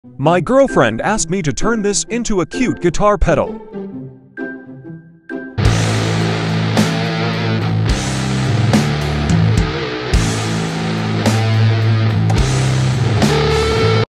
My girlfriend asked me to turn this into a cute guitar pedal.